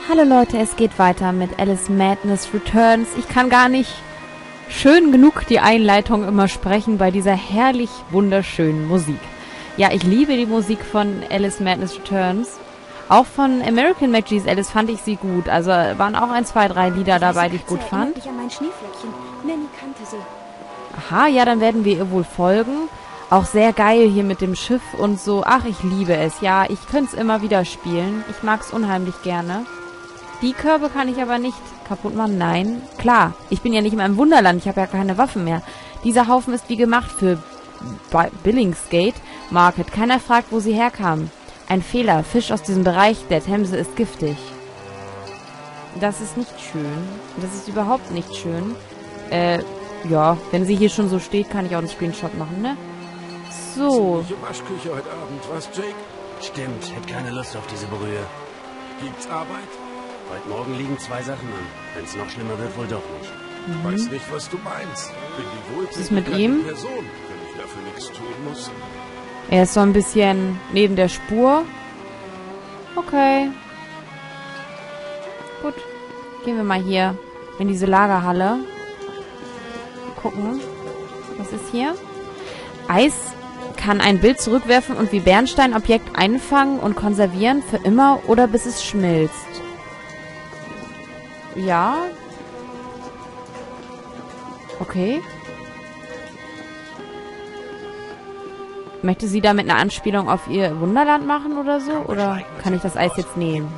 Hallo Leute, es geht weiter mit Alice Madness Returns. Ich kann gar nicht schön genug die Einleitung immer sprechen bei dieser herrlich wunderschönen Musik. Ja, ich liebe die Musik von Alice Madness Returns. Auch von American McGee's Alice fand ich sie gut. Also waren auch 1, 2, 3 Lieder dabei, die ich gut fand. Aha, ja, dann werden wir ihr wohl folgen. Auch sehr geil hier mit dem Schiff und so. Ach, ich liebe es. Ja, ich könnte es immer wieder spielen. Ich mag es unheimlich gerne. Die Körbe kann ich aber nicht kaputt machen. Nein, klar. Ich bin ja nicht mehr im Wunderland. Ich habe ja keine Waffen mehr. Dieser Haufen ist wie gemacht für Billingsgate Market. Keiner fragt, wo sie herkamen. Ein Fehler. Fisch aus diesem Bereich der Themse ist giftig. Das ist nicht schön. Das ist überhaupt nicht schön. Ja, wenn sie hier schon so steht, kann ich auch einen Screenshot machen, ne? So. Waschküche heute Abend, was, Jake? Stimmt, hätte keine Lust auf diese Brühe. Gibt's Arbeit? Heute Morgen liegen 2 Sachen an. Wenn's noch schlimmer wird, wohl doch nicht. Weiß nicht, was du meinst. Bin die Was ist mit ihm? Person, wenn ich dafür nichts tun muss. Er ist so ein bisschen neben der Spur. Okay. Gut. Gehen wir mal hier in diese Lagerhalle. Gucken. Was ist hier? Eis kann ein Bild zurückwerfen und wie Bernstein Objekt einfangen und konservieren für immer oder bis es schmilzt. Ja. Okay. Möchte sie damit eine Anspielung auf ihr Wunderland machen oder so? Oder kann ich das Eis jetzt nehmen?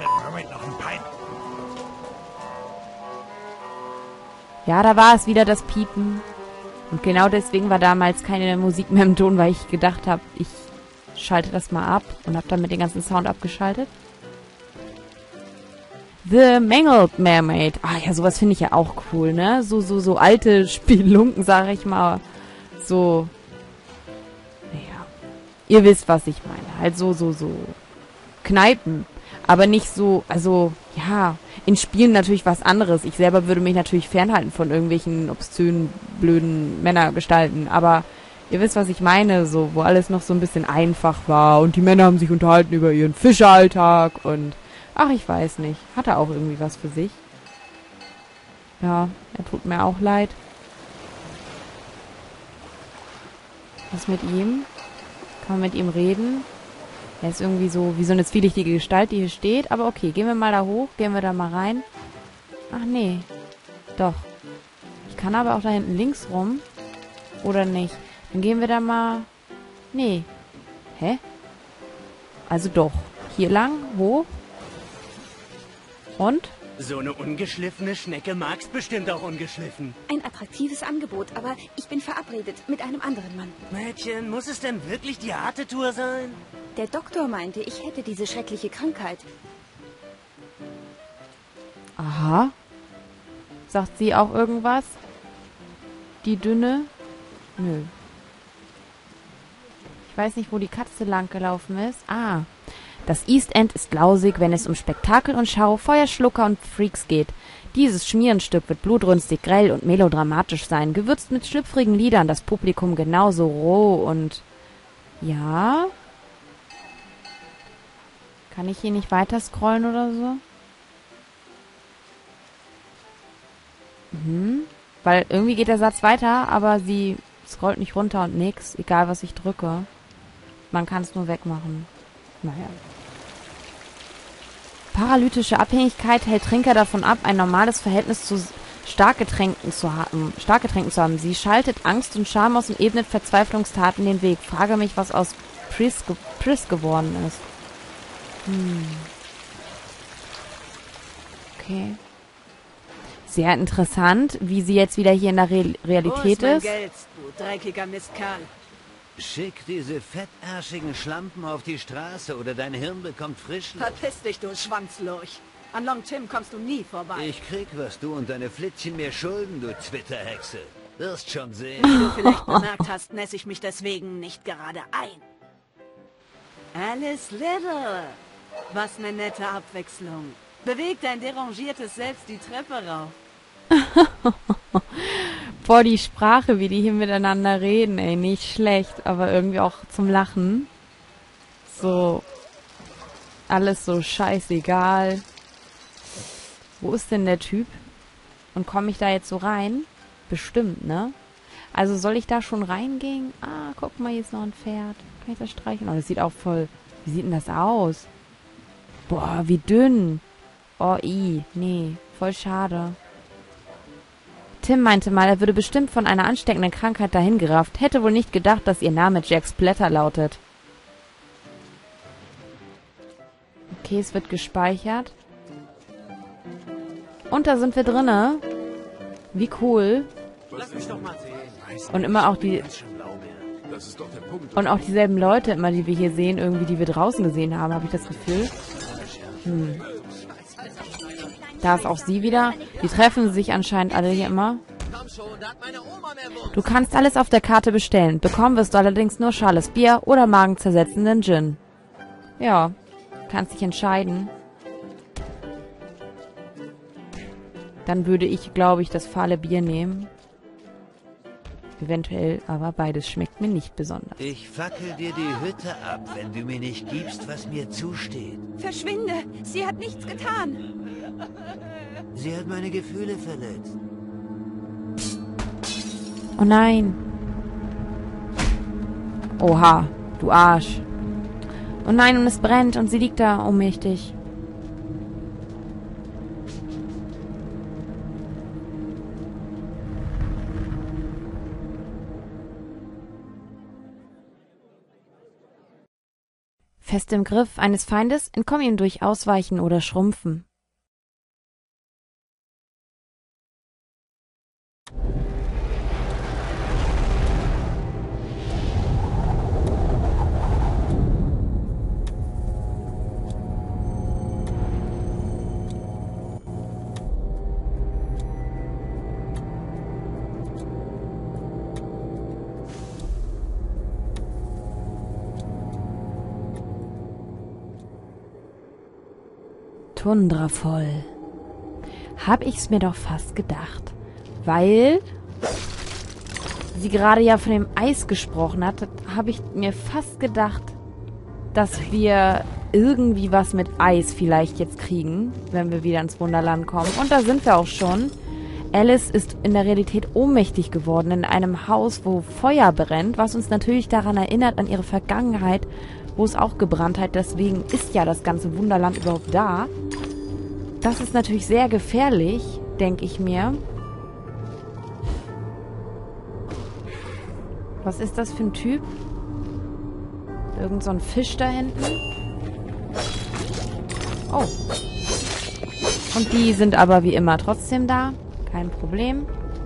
Ja, da war es wieder, das Piepen. Und genau deswegen war damals keine Musik mehr im Ton, weil ich gedacht habe, ich schalte das mal ab und habe damit den ganzen Sound abgeschaltet. The Mangled Mermaid. Ah ja, sowas finde ich ja auch cool, ne? So alte Spielunken, sage ich mal. So. Naja. Ihr wisst, was ich meine. Halt so Kneipen. Aber nicht so, also, ja, in Spielen natürlich was anderes. Ich selber würde mich natürlich fernhalten von irgendwelchen obszönen, blöden Männergestalten. Aber ihr wisst, was ich meine, so, wo alles noch so ein bisschen einfach war. Und die Männer haben sich unterhalten über ihren Fischeralltag und, ach, ich weiß nicht. Hat er auch irgendwie was für sich? Ja, er tut mir auch leid. Was mit ihm? Kann man mit ihm reden? Er ist irgendwie so, wie so eine zwielichtige Gestalt, die hier steht. Aber okay, gehen wir mal da hoch. Gehen wir da mal rein. Ach nee. Doch. Ich kann aber auch da hinten links rum. Oder nicht? Dann gehen wir da mal... Nee. Hä? Also doch. Hier lang, hoch. Und? So eine ungeschliffene Schnecke magst bestimmt auch ungeschliffen. Ein attraktives Angebot, aber ich bin verabredet mit einem anderen Mann. Mädchen, muss es denn wirklich die harte Tour sein? Der Doktor meinte, ich hätte diese schreckliche Krankheit. Aha. Sagt sie auch irgendwas? Die Dünne? Nö. Ich weiß nicht, wo die Katze lang gelaufen ist. Ah. Das East End ist lausig, wenn es um Spektakel und Schau, Feuerschlucker und Freaks geht. Dieses Schmierenstück wird blutrünstig, grell und melodramatisch sein, gewürzt mit schlüpfrigen Liedern, das Publikum genauso roh und... Ja? Kann ich hier nicht weiter scrollen oder so? Weil irgendwie geht der Satz weiter, aber sie scrollt nicht runter und nix, egal was ich drücke. Man kann es nur wegmachen. Naja. Paralytische Abhängigkeit hält Trinker davon ab, ein normales Verhältnis zu Starkgetränken zu haben. Sie schaltet Angst und Scham aus und ebnet Verzweiflungstaten den Weg. Frage mich, was aus Pris geworden ist. Okay. Sehr interessant, wie sie jetzt wieder hier in der Realität ist. Geld, du dreckiger Mistkal. Schick diese fettärschigen Schlampen auf die Straße oder dein Hirn bekommt Frischluft. Verpiss dich, du Schwanzlurch. An Long Tim kommst du nie vorbei. Ich krieg, was du und deine Flittchen mir schulden, du Twitter-Hexe. Wirst schon sehen. Wie du vielleicht bemerkt hast, nässe ich mich deswegen nicht gerade ein. Alice Little. Was eine nette Abwechslung. Bewegt dein derangiertes Selbst die Treppe rauf. Boah, die Sprache, wie die hier miteinander reden, ey, nicht schlecht, aber irgendwie auch zum Lachen. So, alles so scheißegal. Wo ist denn der Typ? Und komme ich da jetzt so rein? Bestimmt, ne? Also soll ich da schon reingehen? Ah, guck mal, hier ist noch ein Pferd. Kann ich das streichen? Oh, das sieht auch voll... Wie sieht denn das aus? Boah, wie dünn. Oh, nee, voll schade. Tim meinte mal, er würde bestimmt von einer ansteckenden Krankheit dahingerafft. Hätte wohl nicht gedacht, dass ihr Name Jack Splatter lautet. Okay, es wird gespeichert. Und da sind wir drinne. Wie cool. Lass mich doch mal sehen. Und immer auch die... Das ist doch der Punkt. Und auch dieselben Leute immer, die wir hier sehen, irgendwie, die wir draußen gesehen haben, habe ich das Gefühl. Da ist auch sie wieder. Die treffen sich anscheinend alle hier immer. Du kannst alles auf der Karte bestellen. Bekommen wirst du allerdings nur schales Bier oder magenzersetzenden Gin. Ja, kannst dich entscheiden. Dann würde ich, glaube ich, das fahle Bier nehmen. Eventuell, aber beides schmeckt mir nicht besonders. Ich fackel dir die Hütte ab, wenn du mir nicht gibst, was mir zusteht. Verschwinde! Sie hat nichts getan! Sie hat meine Gefühle verletzt. Oh nein. Oha, du Arsch. Oh nein, und es brennt und sie liegt da ohnmächtig. Fest im Griff eines Feindes, entkomm ihm durch Ausweichen oder Schrumpfen. Tundra voll. Hab ich's mir doch fast gedacht. Weil sie gerade ja von dem Eis gesprochen hat, habe ich mir fast gedacht, dass wir irgendwie was mit Eis vielleicht jetzt kriegen, wenn wir wieder ins Wunderland kommen. Und da sind wir auch schon. Alice ist in der Realität ohnmächtig geworden in einem Haus, wo Feuer brennt, was uns natürlich daran erinnert, an ihre Vergangenheit, wo es auch gebrannt hat. Deswegen ist ja das ganze Wunderland überhaupt da. Das ist natürlich sehr gefährlich, denke ich mir. Was ist das für ein Typ? Irgend so ein Fisch da hinten. Oh. Und die sind aber wie immer trotzdem da. Kein Problem.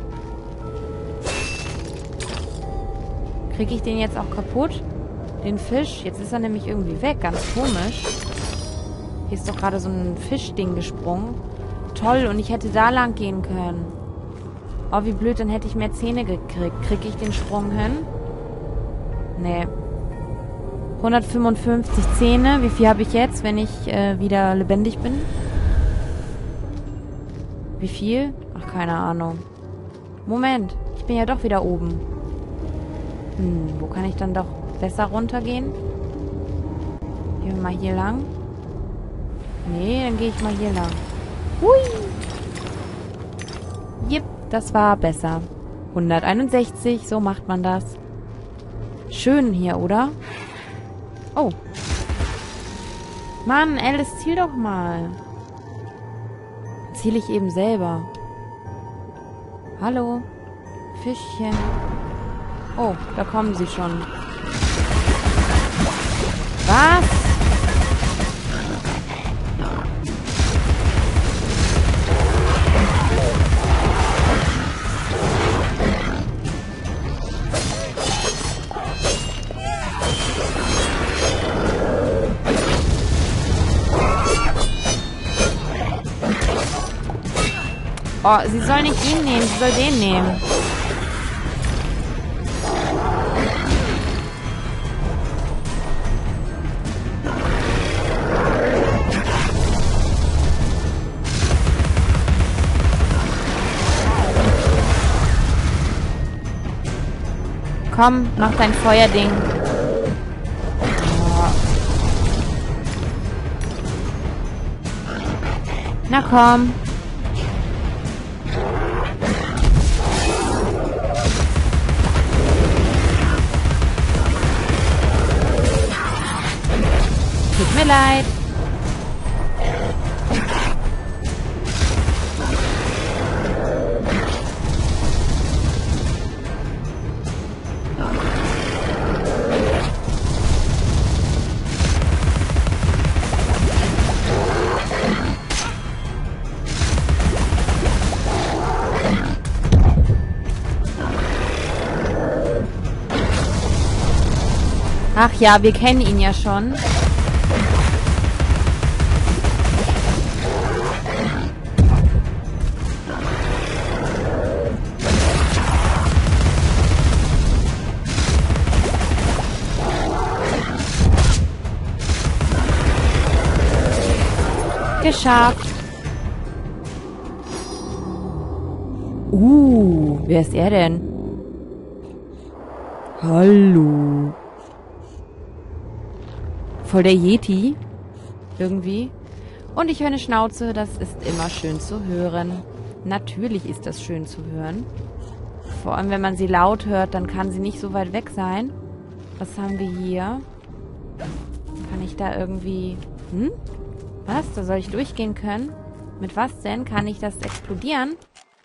Kriege ich den jetzt auch kaputt? Den Fisch? Jetzt ist er nämlich irgendwie weg. Ganz komisch. Hier ist doch gerade so ein Fischding gesprungen. Toll, und ich hätte da lang gehen können. Oh, wie blöd, dann hätte ich mehr Zähne gekriegt. Kriege ich den Sprung hin? Nee. 155 Zähne. Wie viel habe ich jetzt, wenn ich wieder lebendig bin? Wie viel? Ach, keine Ahnung. Moment, ich bin ja doch wieder oben. Wo kann ich dann doch besser runtergehen? Gehen wir mal hier lang. Nee, dann gehe ich mal hier lang. Hui! Jep, das war besser. 161, so macht man das. Schön hier, oder? Oh. Mann, Alice, ziel doch mal. Ziel ich eben selber. Hallo? Fischchen. Oh, da kommen sie schon. Was? Oh, sie soll nicht ihn nehmen, sie soll den nehmen. Komm, mach dein Feuerding. Oh. Na komm. Tut mir leid. Ach ja, wir kennen ihn ja schon. Geschafft. Wer ist er denn? Hallo. Voll der Yeti. Irgendwie. Und ich höre eine Schnauze. Das ist immer schön zu hören. Natürlich ist das schön zu hören. Vor allem, wenn man sie laut hört, dann kann sie nicht so weit weg sein. Was haben wir hier? Kann ich da irgendwie... Was? Da soll ich durchgehen können? Mit was denn? Kann ich das explodieren?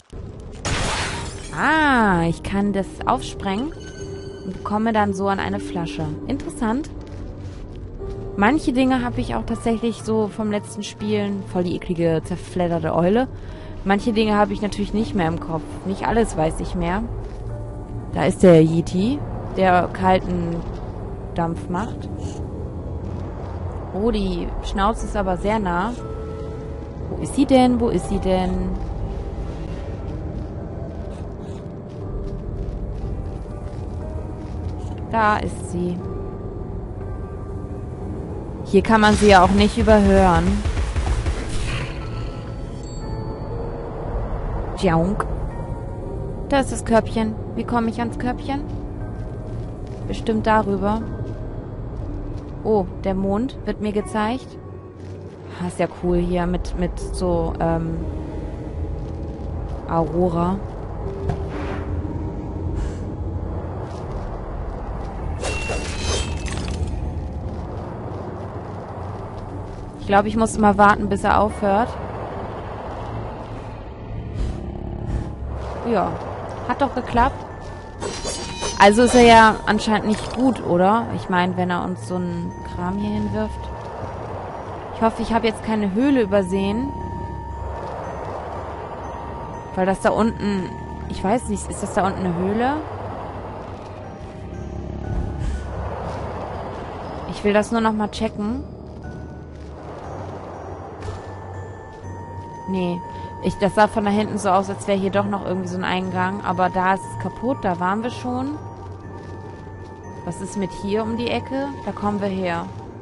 Ah, ich kann das aufsprengen und komme dann so an eine Flasche. Interessant. Manche Dinge habe ich auch tatsächlich so vom letzten Spielen, voll die eklige, zerfledderte Eule. Manche Dinge habe ich natürlich nicht mehr im Kopf. Nicht alles weiß ich mehr. Da ist der Yeti, der kalten Dampf macht. Oh, die Schnauze ist aber sehr nah. Wo ist sie denn? Wo ist sie denn? Da ist sie. Hier kann man sie ja auch nicht überhören. Jaunk. Da ist das Körbchen. Wie komme ich ans Körbchen? Bestimmt darüber. Oh, der Mond wird mir gezeigt. Ah, ist ja cool hier mit so, Aurora. Ich glaube, ich muss immer warten, bis er aufhört. Ja, hat doch geklappt. Also ist er ja anscheinend nicht gut, oder? Ich meine, wenn er uns so einen Kram hier hinwirft. Ich hoffe, ich habe jetzt keine Höhle übersehen. Weil das da unten... Ich weiß nicht, ist das da unten eine Höhle? Ich will das nur noch mal checken. Nee. Das sah von da hinten so aus, als wäre hier doch noch irgendwie so ein Eingang. Aber da ist es kaputt, da waren wir schon. Was ist mit hier um die Ecke? Da kommen wir her.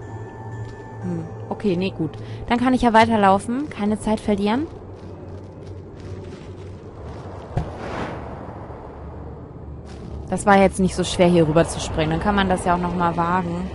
Okay, nee, gut. Dann kann ich ja weiterlaufen. Keine Zeit verlieren. Das war jetzt nicht so schwer, hier rüber zu springen. Dann kann man das ja auch nochmal wagen.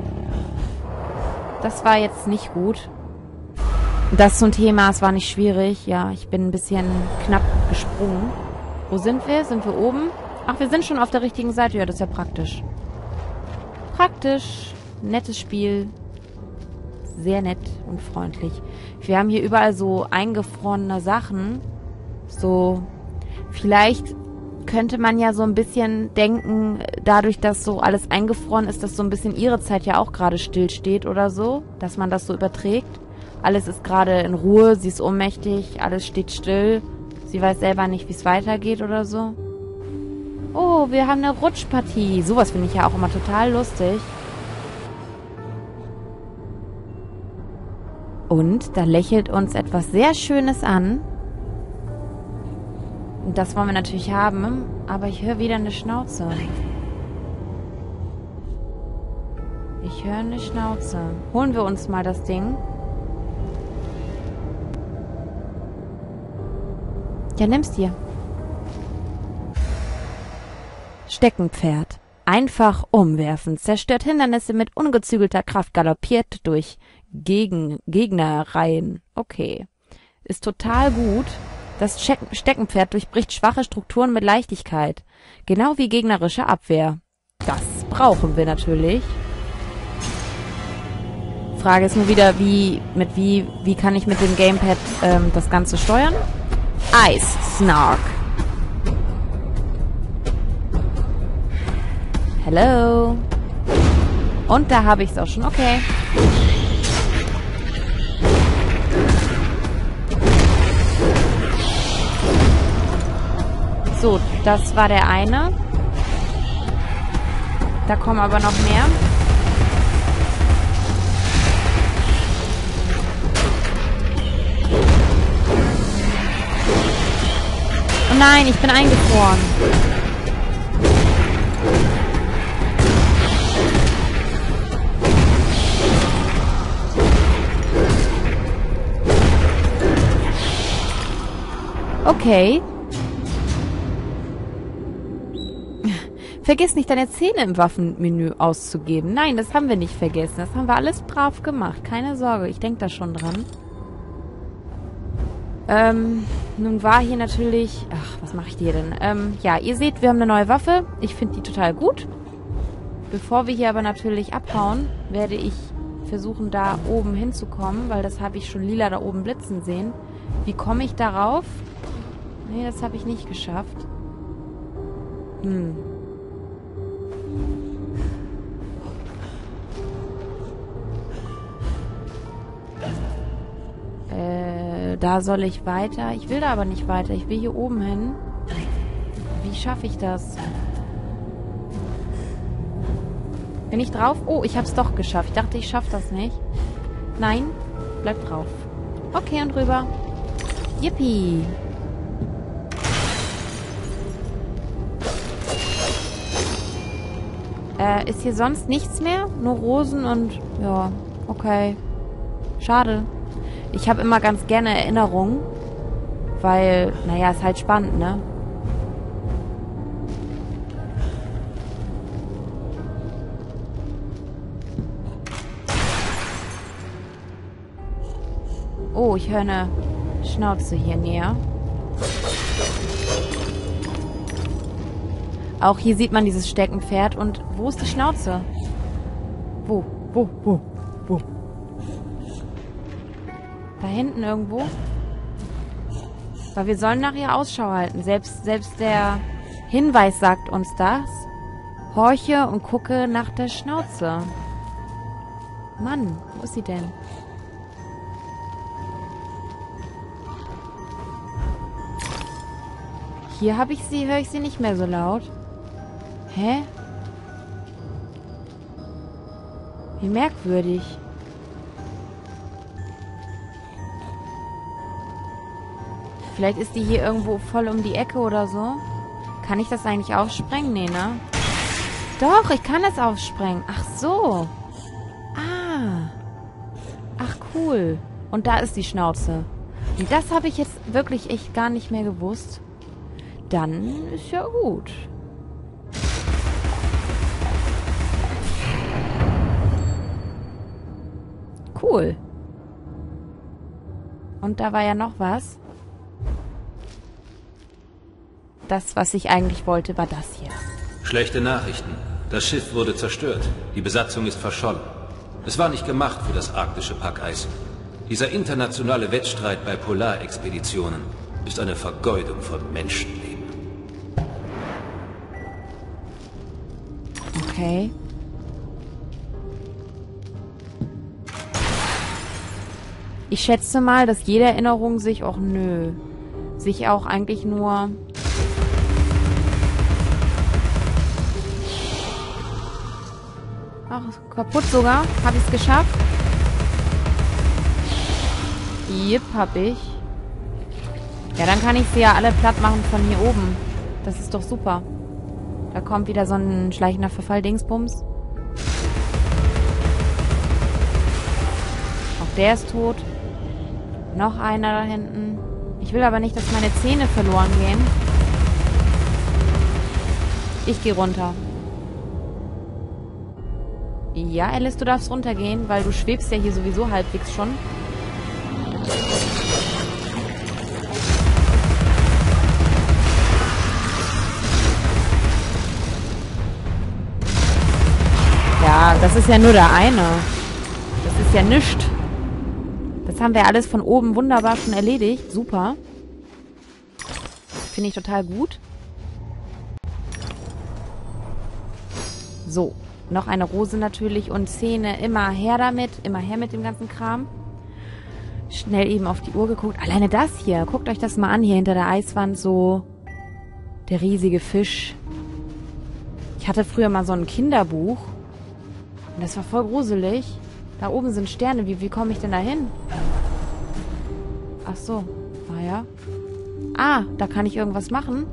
Das war jetzt nicht gut. Das zum Thema, es war nicht schwierig. Ja, ich bin ein bisschen knapp gesprungen. Wo sind wir? Sind wir oben? Ach, wir sind schon auf der richtigen Seite. Ja, das ist ja praktisch. Praktisch. Nettes Spiel. Sehr nett und freundlich. Wir haben hier überall so eingefrorene Sachen. So, vielleicht könnte man ja so ein bisschen denken, dadurch, dass so alles eingefroren ist, dass so ein bisschen ihre Zeit ja auch gerade stillsteht oder so. Dass man das so überträgt. Alles ist gerade in Ruhe, sie ist ohnmächtig, alles steht still. Sie weiß selber nicht, wie es weitergeht oder so. Oh, wir haben eine Rutschpartie. Sowas finde ich ja auch immer total lustig. Und da lächelt uns etwas sehr Schönes an. Und das wollen wir natürlich haben, aber ich höre wieder eine Schnauze. Ich höre eine Schnauze. Holen wir uns mal das Ding. Ja, nimm's dir. Steckenpferd. Einfach umwerfen. Zerstört Hindernisse mit ungezügelter Kraft. Galoppiert durch Gegnerreihen. Okay. Ist total gut. Das Steckenpferd durchbricht schwache Strukturen mit Leichtigkeit. Genau wie gegnerische Abwehr. Das brauchen wir natürlich. Frage ist nur wieder, wie kann ich mit dem Gamepad das Ganze steuern? Ice Snark. Hello. Und da habe ich es auch schon. Okay. So, das war der eine. Da kommen aber noch mehr. Oh nein, ich bin eingefroren. Okay. Vergiss nicht, deine Zähne im Waffenmenü auszugeben. Nein, das haben wir nicht vergessen. Das haben wir alles brav gemacht. Keine Sorge, ich denke da schon dran. Nun war hier natürlich... Ach, was mache ich hier denn? Ja, ihr seht, wir haben eine neue Waffe. Ich finde die total gut. Bevor wir hier aber natürlich abhauen, werde ich versuchen, da oben hinzukommen, weil das habe ich schon lila da oben blitzen sehen. Wie komme ich darauf? Nee, das habe ich nicht geschafft. Da soll ich weiter. Ich will da aber nicht weiter. Ich will hier oben hin. Wie schaffe ich das? Bin ich drauf? Oh, ich habe es doch geschafft. Ich dachte, ich schaffe das nicht. Nein, bleib drauf. Okay, und rüber. Yippie. Ist hier sonst nichts mehr? Nur Rosen und... Ja, okay. Schade. Ich habe immer ganz gerne Erinnerungen. Weil, naja, ist halt spannend, ne? Oh, ich höre eine Schnauze hier näher. Auch hier sieht man dieses Steckenpferd. Und wo ist die Schnauze? Wo? Da hinten irgendwo? Weil wir sollen nachher Ausschau halten. Selbst der Hinweis sagt uns das. Horche und gucke nach der Schnauze. Mann, wo ist sie denn? Hier höre ich sie nicht mehr so laut. Hä? Wie merkwürdig. Vielleicht ist die hier irgendwo voll um die Ecke oder so. Kann ich das eigentlich aufsprengen? Nee, ne? Doch, ich kann es aufsprengen. Ach so. Ah. Ach, cool. Und da ist die Schnauze. Und das habe ich jetzt wirklich echt gar nicht mehr gewusst. Dann ist ja gut. Cool. Und da war ja noch was. Das, was ich eigentlich wollte, war das hier. Schlechte Nachrichten. Das Schiff wurde zerstört. Die Besatzung ist verschollen. Es war nicht gemacht für das arktische Packeis. Dieser internationale Wettstreit bei Polarexpeditionen ist eine Vergeudung von Menschenleben. Okay. Ich schätze mal, dass jede Erinnerung sich auch eigentlich nur... Ach, kaputt sogar. Habe ich es geschafft? Jep, hab ich. Ja, dann kann ich sie ja alle platt machen von hier oben. Das ist doch super. Da kommt wieder so ein schleichender Verfall-Dingsbums. Auch der ist tot. Noch einer da hinten. Ich will aber nicht, dass meine Zähne verloren gehen. Ich gehe runter. Ja, Alice, du darfst runtergehen, weil du schwebst ja hier sowieso halbwegs schon. Ja, das ist ja nur der eine. Das ist ist ja nichts. Das haben wir alles von oben wunderbar schon erledigt. Super. Finde ich total gut. So. Noch eine Rose natürlich und Zähne. Immer her damit. Immer her mit dem ganzen Kram. Schnell eben auf die Uhr geguckt. Alleine das hier. Guckt euch das mal an. Hier hinter der Eiswand so. Der riesige Fisch. Ich hatte früher mal so ein Kinderbuch. Und das war voll gruselig. Da oben sind Sterne. Wie komme ich denn da hin? Ach so. Ah ja. Ah, da kann ich irgendwas machen.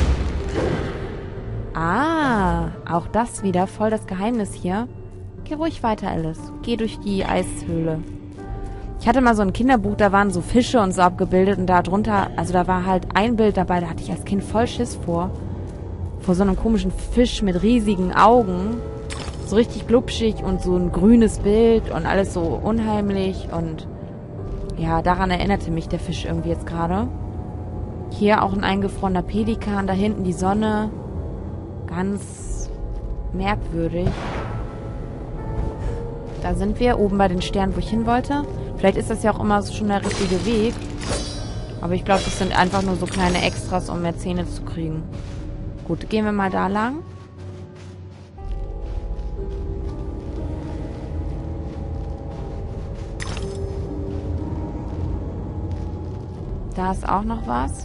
Ah, auch das wieder. Voll das Geheimnis hier. Geh ruhig weiter, Alice. Geh durch die Eishöhle. Ich hatte mal so ein Kinderbuch, da waren so Fische und so abgebildet. Und da drunter, also da war halt ein Bild dabei, da hatte ich als Kind voll Schiss vor. Vor so einem komischen Fisch mit riesigen Augen. So richtig glubschig und so ein grünes Bild und alles so unheimlich. Und ja, daran erinnerte mich der Fisch irgendwie jetzt gerade. Hier auch ein eingefrorener Pelikan, da hinten die Sonne. Ganz merkwürdig. Da sind wir, oben bei den Sternen, wo ich hin wollte. Vielleicht ist das ja auch immer schon der richtige Weg. Aber ich glaube, das sind einfach nur so kleine Extras, um mehr Zähne zu kriegen. Gut, gehen wir mal da lang. Da ist auch noch was.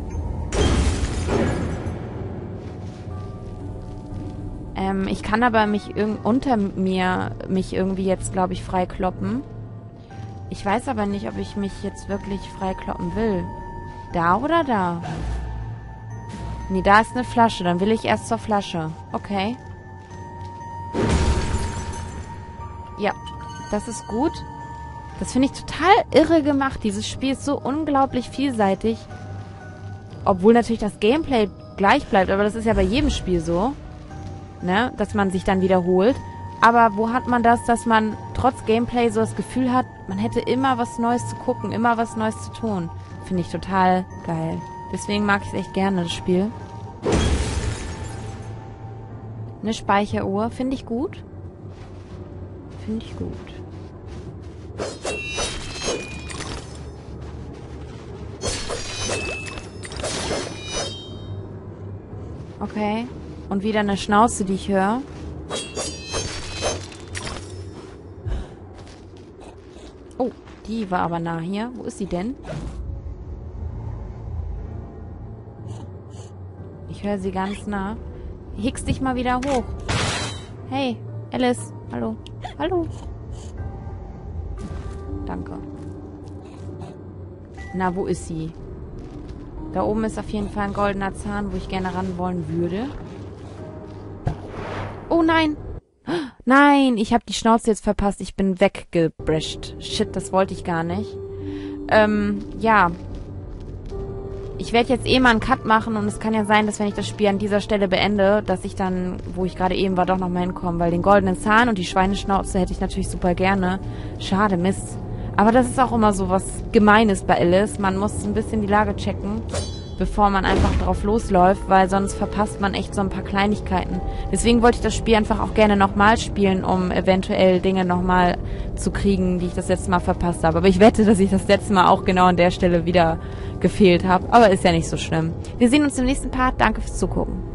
Ich kann aber mich unter mir irgendwie jetzt, glaube ich, freikloppen. Ich weiß aber nicht, ob ich mich jetzt wirklich freikloppen will. Da oder da? Nee, da ist eine Flasche. Dann will ich erst zur Flasche. Okay. Ja, das ist gut. Das finde ich total irre gemacht. Dieses Spiel ist so unglaublich vielseitig. Obwohl natürlich das Gameplay gleich bleibt. Aber das ist ja bei jedem Spiel so. Ne? Dass man sich dann wiederholt. Aber wo hat man das, dass man trotz Gameplay so das Gefühl hat, man hätte immer was Neues zu gucken, immer was Neues zu tun. Finde ich total geil. Deswegen mag ich es echt gerne, das Spiel. Eine Speicheruhr. Finde ich gut. Finde ich gut. Okay. Und wieder eine Schnauze, die ich höre. Oh, die war aber nah hier. Wo ist sie denn? Ich höre sie ganz nah. Hickst dich mal wieder hoch. Hey, Alice. Hallo. Hallo. Danke. Na, wo ist sie? Da oben ist auf jeden Fall ein goldener Zahn, wo ich gerne ran wollen würde. Oh nein! Nein, ich habe die Schnauze jetzt verpasst. Ich bin weggebrasht. Shit, das wollte ich gar nicht. Ja. Ich werde jetzt eh mal einen Cut machen und es kann ja sein, dass wenn ich das Spiel an dieser Stelle beende, dass ich dann, wo ich gerade eben war, doch nochmal hinkomme. Weil den goldenen Zahn und die Schweineschnauze hätte ich natürlich super gerne. Schade, Mist. Aber das ist auch immer so was Gemeines bei Alice. Man muss ein bisschen die Lage checken, bevor man einfach drauf losläuft, weil sonst verpasst man echt so ein paar Kleinigkeiten. Deswegen wollte ich das Spiel einfach auch gerne nochmal spielen, um eventuell Dinge nochmal zu kriegen, die ich das letzte Mal verpasst habe. Aber ich wette, dass ich das letzte Mal auch genau an der Stelle wieder gefehlt habe. Aber ist ja nicht so schlimm. Wir sehen uns im nächsten Part. Danke fürs Zugucken.